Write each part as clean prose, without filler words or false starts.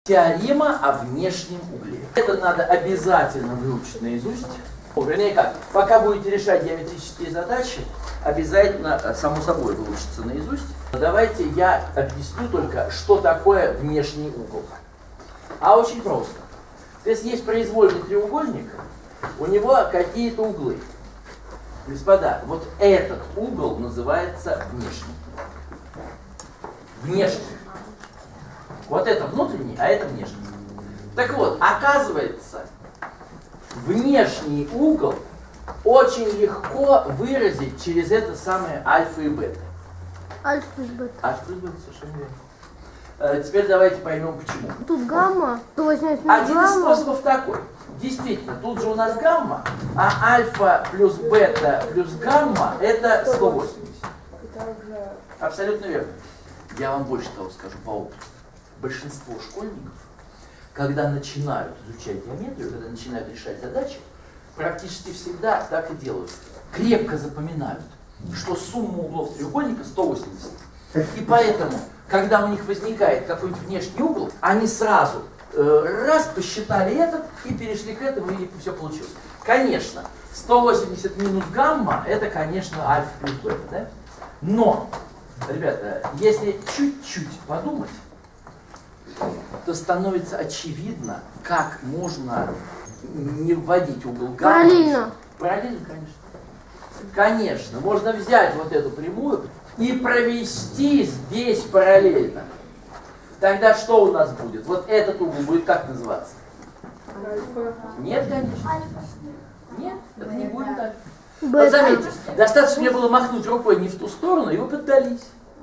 Теорема о внешнем угле. Это надо обязательно выучить наизусть. Вернее как, пока будете решать геометрические задачи, обязательно, само собой, выучиться наизусть. Но давайте я объясню только, что такое внешний угол. А очень просто. Если есть произвольный треугольник, у него какие-то углы. Господа, вот этот угол называется внешний. Внешний. Вот это внутренний, а это внешний. Так вот, оказывается, внешний угол очень легко выразить через это самое альфа и бета. Альфа плюс бета. Альфа плюс бета, совершенно верно. Теперь давайте поймем, почему. Тут гамма, 180 минус Один из гамма. способов такой. Действительно, тут же у нас гамма, а альфа плюс бета плюс гамма это 180. Абсолютно верно. Я вам больше того скажу по опыту. Большинство школьников, когда начинают изучать геометрию, когда начинают решать задачи, практически всегда так и делают. Крепко запоминают, что сумма углов треугольника 180. И поэтому, когда у них возникает какой-нибудь внешний угол, они сразу раз посчитали этот и перешли к этому, и все получилось. Конечно, 180 минус гамма, это, конечно, альфа плюс бета, да? Но, ребята, если чуть-чуть подумать, то становится очевидно, как можно не вводить угол гамма. Параллельно. Параллельно, конечно. Конечно, можно взять вот эту прямую и провести здесь параллельно. Тогда что у нас будет? Вот этот угол будет как называться? Альфа. Нет, конечно. Нет, это не будет альфа. Вот Бета. заметьте, достаточно мне было махнуть рукой не в ту сторону, и вы поддались.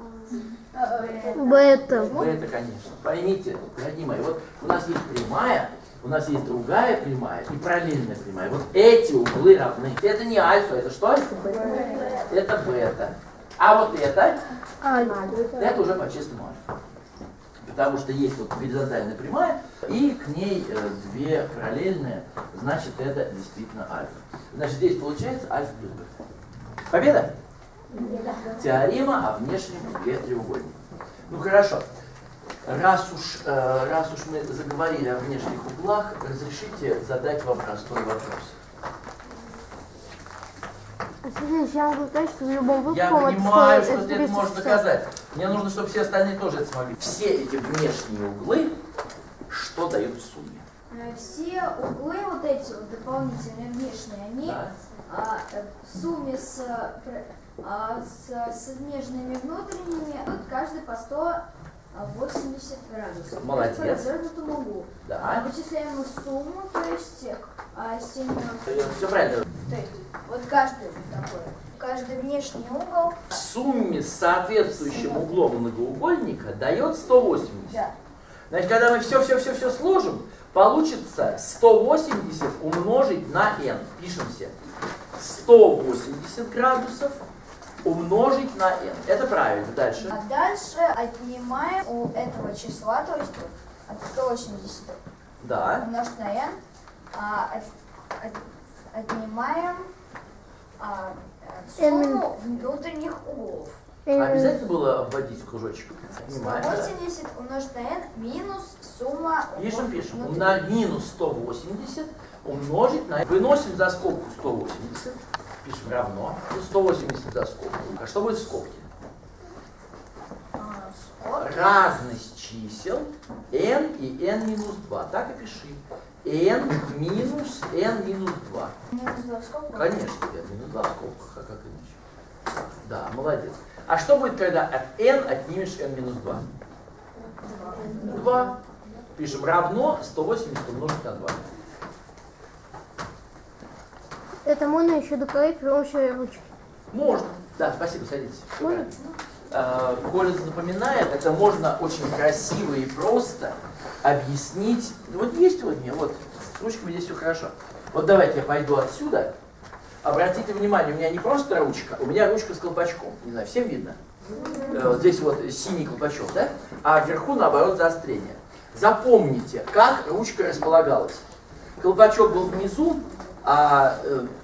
Бета. Бета, конечно. Поймите, дорогие мои, вот у нас есть прямая, у нас есть другая прямая и параллельная прямая. Вот эти углы равны. Это не альфа, это что? Это бета. А вот это уже по-честному альфа. Потому что есть вот горизонтальная прямая, и к ней две параллельные, значит это действительно альфа. Значит здесь получается альфа плюс бета. Победа? Теорема о внешнем угле треугольника. Ну хорошо. Раз уж мы заговорили о внешних углах, разрешите задать вам простой вопрос. Я могу сказать, что в любом выпуске Я понимаю, что это можно доказать. Мне нужно, чтобы все остальные тоже это смогли. Все эти внешние углы, что дают в сумме? Все углы, вот эти вот дополнительные внешние, они в сумме с смежными внутренними, вот каждый по 180 градусов. Молодец. По развернутому углу. Да. Вычисляем их сумму, то есть 7 Все правильно. То есть вот каждый такой, каждый внешний угол. В сумме с соответствующим углом многоугольника дает 180. Да. Значит, когда мы все сложим, получится 180 умножить на n. Пишем все. 180 градусов умножить на n. Это правильно. Дальше. А дальше отнимаем у этого числа, то есть от 180 Да. умножить на n, отнимаем сумму внутренних углов. Обязательно было обводить в кружочек? Отнимаем, да? 180 умножить на n минус сумма углов. Пишем. На минус 180 умножить на... Выносим за скобку 180. Пишем равно. И 180 за скобку. А что будет в скобке? Разность чисел n и n минус 2. Так и пиши. n минус 2. Минус 2 в скобках? Конечно, n минус 2 в скобках. А как иначе? Да, молодец. А что будет, когда от n отнимешь n минус 2? 2. Пишем равно 180 умножить на 2. Это можно еще доказать при помощи ручки. Можно. Да, спасибо, садитесь. Можно? Коля напоминает, это можно очень красиво и просто объяснить. Вот есть вот мне, вот, с ручками здесь все хорошо. Вот давайте я пойду отсюда. Обратите внимание, у меня не просто ручка, у меня ручка с колпачком. Не знаю, всем видно? Вот здесь вот синий колпачок, да? А вверху, наоборот, заострение. Запомните, как ручка располагалась. Колпачок был внизу, а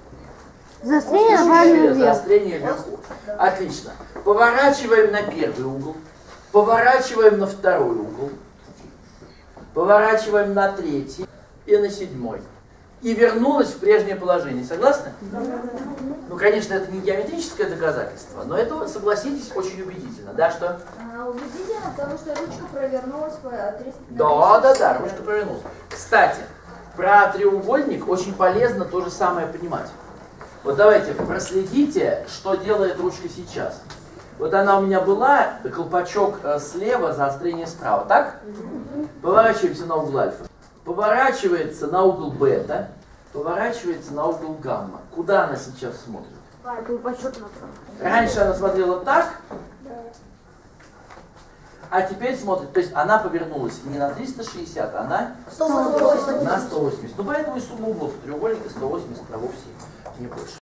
заострение вверху. Отлично. Поворачиваем на первый угол, поворачиваем на второй угол. Поворачиваем на третий и на седьмой. И вернулась в прежнее положение. Согласны? Ну, конечно, это не геометрическое доказательство, но это, согласитесь, очень убедительно. Да, что? Убедительно, потому что ручка провернулась по 300. Да, ручка провернулась. Кстати, про треугольник очень полезно то же самое понимать. Вот давайте проследите, что делает ручка сейчас. Вот она у меня была, колпачок слева, заострение справа, так? Поворачиваемся на угол альфа. Поворачивается на угол бета, поворачивается на угол гамма. Куда она сейчас смотрит? Раньше она смотрела так, а теперь смотрит, то есть она повернулась не на 360, а на 180. Ну поэтому и сумма углов треугольника 180, а вовсе не больше.